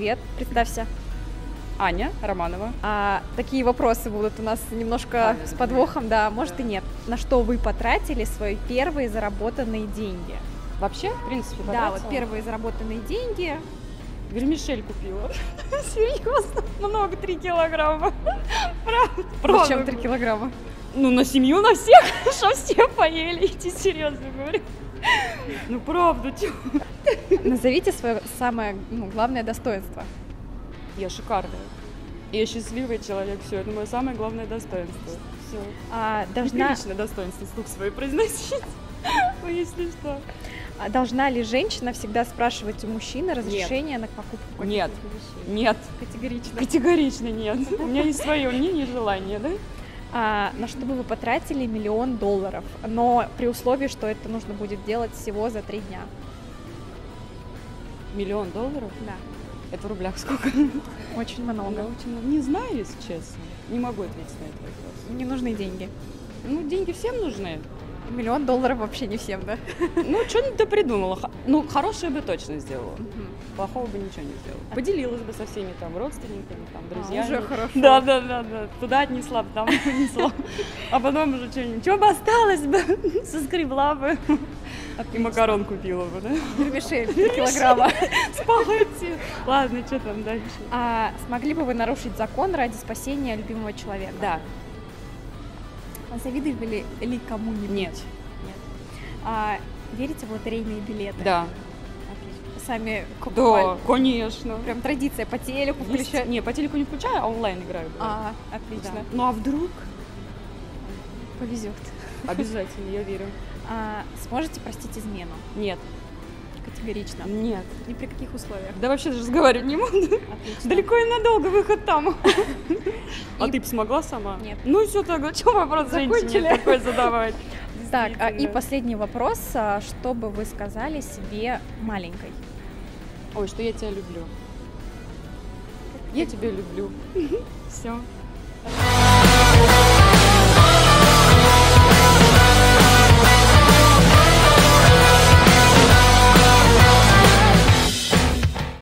привет, представься. Аня Романова. Такие вопросы будут у нас немножко с подвохом, да, может и нет. На что вы потратили свои первые заработанные деньги? Вообще, в принципе, Да, вот первые заработанные деньги. Вермишель купила. Серьезно? Много, 3 килограмма. Правда. Зачем 3 килограмма? Ну, на семью, на всех, что все поели, идти серьезно говорю. Ну, правда, чё? Назовите свое самое главное достоинство. Я шикарная. Я счастливый человек, все, это мое самое главное достоинство. Все. Неприлично достоинство вслух свои произносить, если что. Должна ли женщина всегда спрашивать у мужчины разрешение на покупку каких-то вещей? Нет. Категорично? Категорично нет. У меня есть свое мнение и желание, да? На что бы вы потратили $1 миллион, но при условии, что это нужно будет делать всего за 3 дня? $1 миллион? Да. Это в рублях сколько? Очень много. Не знаю, если честно. Не могу ответить на этот вопрос. Не нужны деньги. Ну, деньги всем нужны. $1 миллион вообще не всем, да? Ну, что-нибудь ты придумала. Ну, хорошее бы точно сделала. Плохого бы ничего не сделала. Поделилась бы со всеми там родственниками, там, друзьями. Уже хорошо. Да. Туда отнесла бы, там отнесла. А потом уже что-нибудь. Что бы осталось бы? Соскребла бы. И макарон купила бы, да? Вермишель, 3 килограмма. Спагетти. Ладно, что там дальше? Смогли бы вы нарушить закон ради спасения любимого человека? Да. Завидовали ли кому-нибудь? Нет. Верите в лотерейные билеты? Да. Отлично. Сами покупали? Да, конечно. Прям традиция по телеку включать? Не, по телеку не включаю, а онлайн играю. Отлично. Да. Ну а вдруг? Повезет. Обязательно, я верю. Сможете простить измену? Нет. Категорично? Нет. Ни при каких условиях? Да вообще даже разговаривать не могу. Отлично. Далеко и надолго, выход там. А ты бы смогла сама? Нет. Ну все, тогда что вопрос женщине такой задавать? Так, и последний вопрос. Что бы вы сказали себе маленькой? Ой, что я тебя люблю. Я тебя люблю. Все.